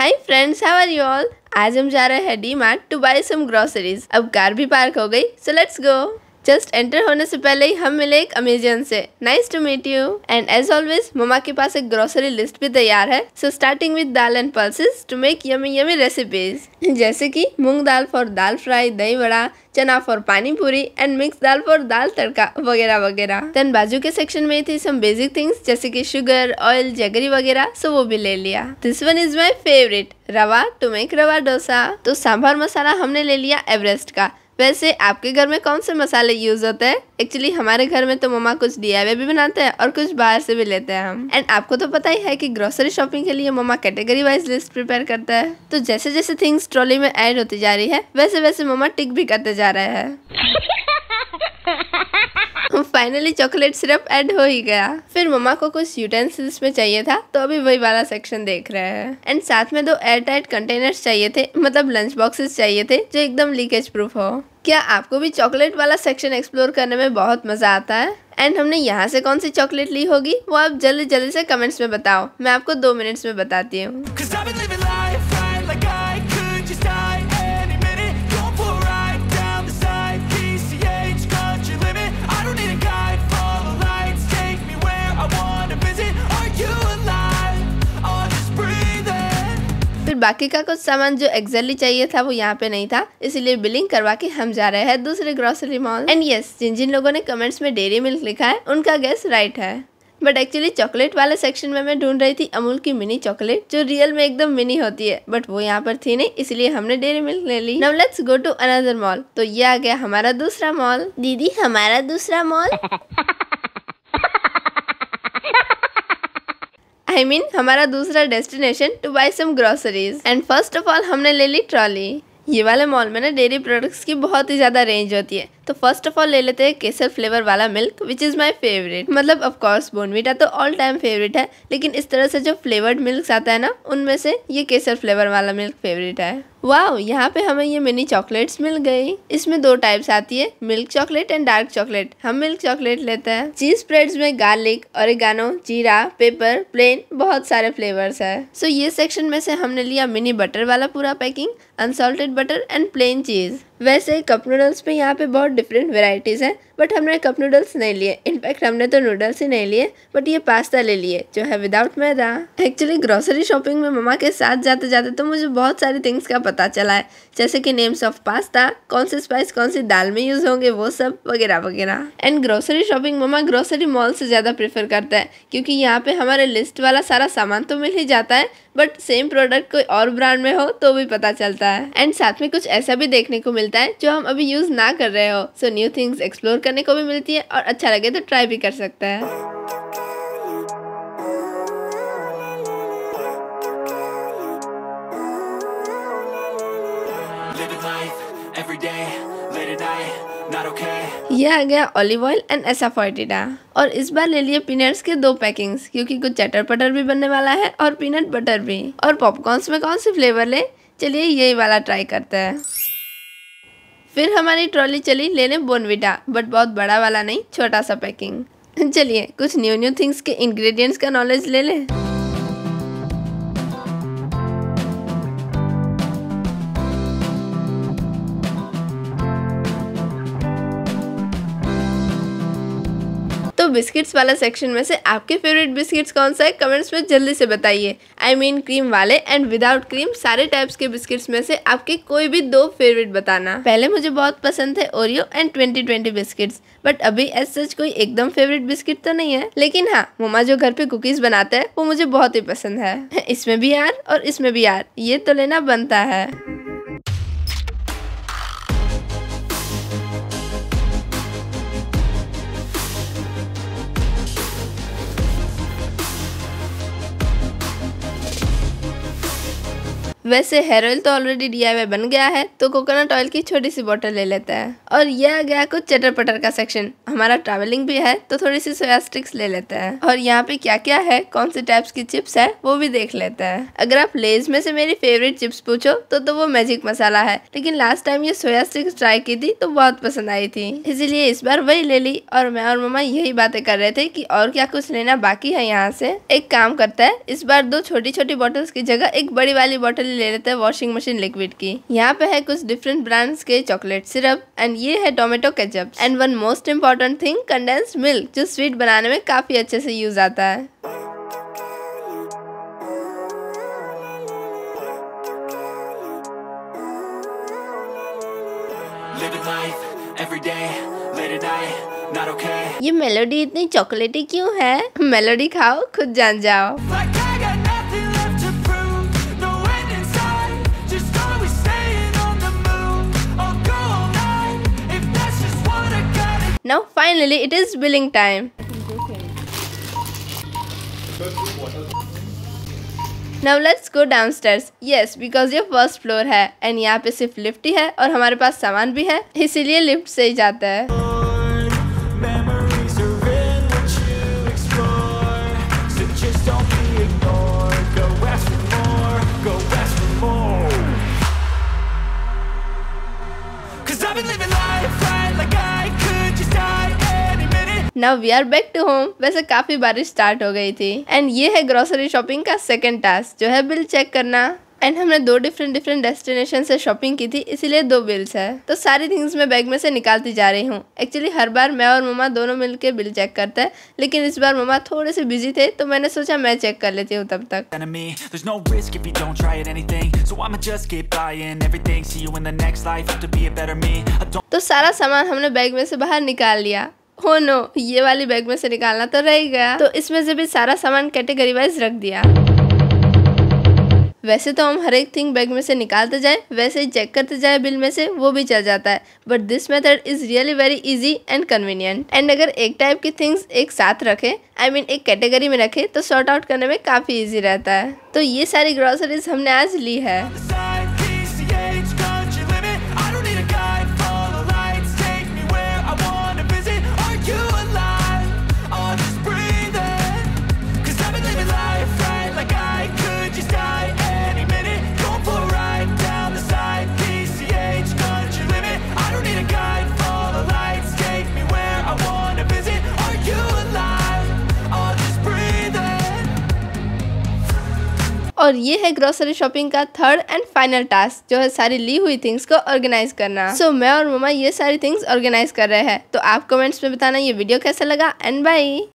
Hi friends, how are you all. आज हम जा रहे हैं D Mart to buy some groceries. अब कार भी पार्क हो गई, so let's go. Just enter होने से पहले ही हम मिले एक अमेजियन से। Nice to meet you. And as always मम्मा के पास एक ग्रोसरी लिस्ट भी तैयार है। So starting with dal and pulses to make yummy yummy recipes, जैसे कि मूंग दाल फॉर दाल फ्राई, दही वड़ा, चना for pani puri and mix dal for dal tadka वगैरह वगैरह। देन बाजू के सेक्शन में थी सम बेसिक थिंग्स जैसे कि शुगर, ऑयल, जगरी वगैरह, सो वो भी ले लिया। This one is my favourite, rava to make rava dosa. तो सांभर मसाला हमने ले लिया एवरेस्ट का। वैसे आपके घर में कौन से मसाले यूज होते हैं? एक्चुअली हमारे घर में तो मम्मा कुछ DIY भी बनाते हैं और कुछ बाहर से भी लेते हैं हम। एंड आपको तो पता ही है कि ग्रोसरी शॉपिंग के लिए मम्मा कैटेगरी वाइज लिस्ट प्रिपेयर करता है। तो जैसे जैसे थिंग्स ट्रॉली में ऐड होती जा रही है वैसे वैसे मम्मा टिक भी करते जा रहे हैं। फाइनली चॉकलेट सिरप ऐड हो ही गया। फिर मम्मा को कुछ यूटेंसिल्स में चाहिए था तो अभी वही वाला सेक्शन देख रहे हैं। एंड साथ में 2 एयरटाइट कंटेनर्स चाहिए थे, मतलब लंच बॉक्सेस चाहिए थे जो एकदम लीकेज प्रूफ हो। क्या आपको भी चॉकलेट वाला सेक्शन एक्सप्लोर करने में बहुत मजा आता है? एंड हमने यहाँ से कौन सी चॉकलेट ली होगी वो आप जल्दी जल्दी से कमेंट्स में बताओ, मैं आपको 2 मिनट्स में बताती हूँ। बाकी का कुछ सामान जो एक्जेक्टली चाहिए था वो यहाँ पे नहीं था, इसीलिए बिलिंग करवा के हम जा रहे हैं दूसरे ग्रोसरी मॉल। एंड यस, जिन जिन लोगों ने कमेंट्स में डेयरी मिल्क लिखा है उनका गेस राइट है। बट एक्चुअली चॉकलेट वाले सेक्शन में मैं ढूंढ रही थी अमूल की मिनी चॉकलेट जो रियल में एकदम मिनी होती है, बट वो यहाँ पर थी नहीं, इसलिए हमने डेयरी मिल्क ले ली। Now let's go to another mall. तो ये आ गया हमारा दूसरा मॉल। दीदी हमारा दूसरा मॉल I mean, हमारा दूसरा destination to buy some groceries. And first of all हमने ले ली ट्रॉली। ये वाले मॉल में ना डेयरी प्रोडक्ट्स की बहुत ही ज्यादा रेंज होती है। तो फर्स्ट ऑफ ऑल ले लेते हैं केसर फ्लेवर वाला milk which is my favourite. मतलब ऑफ कोर्स बोर्नवीटा तो ऑल टाइम फेवरेट है, लेकिन इस तरह से जो फ्लेवर्ड मिल्क आता है ना उनमें से ये केसर फ्लेवर वाला मिल्क फेवरेट है। वाओ, यहाँ पे हमें ये मिनी चॉकलेट्स मिल गई। इसमें 2 टाइप्स आती है, milk chocolate and dark chocolate. हम मिल्क चॉकलेट लेते हैं। चीज स्प्रेड्स में गार्लिक, ओरिगानो, जीरा, पेपर, प्लेन, बहुत सारे फ्लेवर्स है। सो ये सेक्शन में से हमने लिया मिनी बटर वाला पूरा packing, unsalted butter and plain cheese. वैसे कप नूडल्स पे यहाँ पे बहुत डिफरेंट वेराइटीज हैं, बट हमने कप नूडल्स नहीं लिए। इनफैक्ट हमने तो नूडल्स ही नहीं लिए, बट ये पास्ता ले लिए जो है without maida. Actually grocery shopping में मम्मा के साथ जाते जाते तो मुझे बहुत सारी थिंग्स का पता चला है, जैसे कि नेम्स ऑफ पास्ता, कौन से स्पाइस कौन सी दाल में यूज होंगे, वो सब वगैरह वगैरह। एंड ग्रोसरी शॉपिंग मम्मा ग्रोसरी मॉल से ज्यादा प्रेफर करता है, क्योंकि यहाँ पे हमारे लिस्ट वाला सारा सामान तो मिल ही जाता है, बट सेम प्रोडक्ट कोई और ब्रांड में हो तो भी पता चलता है। एंड साथ में कुछ ऐसा भी देखने को मिलता है जो हम अभी यूज ना कर रहे हो। सो न्यू थिंग्स एक्सप्लोर करने को भी मिलती है और अच्छा लगे तो ट्राई भी कर सकता है। ये आ गया ऑलिव ऑयल एंड एसाफोएटिडा। और इस बार ले लिए पीनट्स के 2 पैकिंग्स, क्योंकि कुछ चटर पटर भी बनने वाला है और पीनट बटर भी। और पॉपकॉर्न्स में कौन सी फ्लेवर ले, चलिए यही वाला ट्राई करते हैं। फिर हमारी ट्रॉली चली लेने बोर्नवीटा, बट बहुत बड़ा वाला नहीं, छोटा सा पैकिंग। चलिए कुछ न्यू थिंग्स के इंग्रेडिएंट्स का नॉलेज ले लें। तो बिस्किट्स वाला सेक्शन में से आपके फेवरेट बिस्किट्स कौन सा है कमेंट्स में जल्दी से बताइए। आई मीन क्रीम वाले एंड विदाउट क्रीम, सारे टाइप्स के बिस्किट्स में से आपके कोई भी 2 फेवरेट बताना। पहले मुझे बहुत पसंद थे ओरियो एंड 2020 बिस्किट्स, बट अभी एज सच कोई एकदम फेवरेट बिस्किट तो नहीं है। लेकिन हाँ, मम्मा जो घर पे कुकीज बनाते हैं वो मुझे बहुत ही पसंद है। इसमें भी यार और इसमें भी यार, ये तो लेना बनता है। वैसे हेयर ऑयल तो ऑलरेडी DIY बन गया है, तो कोकोनट ऑयल की छोटी सी बोतल ले लेते हैं। और ये आ गया कुछ चटर पटर का सेक्शन। हमारा ट्रैवलिंग भी है तो थोड़ी सी सोया स्टिक्स ले लेते हैं। और यहाँ पे क्या क्या है, कौन से टाइप्स की चिप्स है वो भी देख लेते हैं। अगर आप लेज में से मेरी फेवरेट चिप्स पूछो तो वो मैजिक मसाला है, लेकिन लास्ट टाइम ये सोया स्टिक्स ट्राई की थी तो बहुत पसंद आई थी, इसीलिए इस बार वही ले ली। और मैं और मम्मा यही बातें कर रहे थे कि और क्या कुछ लेना बाकी है यहाँ से। एक काम करता है, इस बार 2 छोटी छोटी बॉटल्स की जगह एक बड़ी वाली बॉटल ले लेते हैं वॉशिंग मशीन लिक्विड की। यहाँ पे है कुछ डिफरेंट ब्रांड्स के चॉकलेट सिरप एंड ये है tomato ketchup and one most important thing condensed milk, जो स्वीट बनाने में काफी अच्छे से यूज आता है। ये मेलोडी इतनी चॉकलेटी क्यों है? मेलोडी खाओ खुद जान जाओ। Now finally it is billing time. Now let's go downstairs. Yes, because ये फर्स्ट फ्लोर है एंड यहाँ पे सिर्फ लिफ्ट ही है और हमारे पास सामान भी है, इसीलिए लिफ्ट से ही जाता है। Now we are back to home. वैसे काफी बारिश स्टार्ट हो गई थी एंड ये है ग्रोसरी शॉपिंग का सेकंड टास्क, जो है बिल चेक करना। एंड हमने 2 डिफरेंट डेस्टिनेशन से शॉपिंग की थी, इसीलिए 2 बिल्स है। तो सारी थिंग्स मैं बैग में से निकालती जा रही हूँ। एक्चुअली हर बार मैं और मम्मा दोनों मिलके बिल चेक करते हैं, लेकिन इस बार मम्मा थोड़े से बिजी थे तो मैंने सोचा मैं चेक कर लेती हूँ तब तक। तो सारा सामान हमने बैग में से बाहर निकाल लिया। हो नो, ये वाली बैग में से निकालना तो रह गया, तो इसमें से भी सारा सामान कैटेगरी वाइज रख दिया। वैसे तो हम हर एक थिंग बैग में से निकालते जाए, वैसे ही चेक करते जाए बिल में से, वो भी चल जाता है। But this method is really very easy and convenient. And अगर एक टाइप की थिंग्स एक साथ रखे, I mean एक कैटेगरी में रखे, तो सॉर्ट आउट करने में काफी इजी रहता है। तो ये सारी ग्रोसरीज हमने आज ली है। और ये है ग्रोसरी शॉपिंग का थर्ड एंड फाइनल टास्क, जो है सारी ली हुई थिंग्स को ऑर्गेनाइज करना। सो मैं और मम्मा ये सारी थिंग्स ऑर्गेनाइज कर रहे हैं। तो आप कमेंट्स में बताना ये वीडियो कैसा लगा एंड बाय।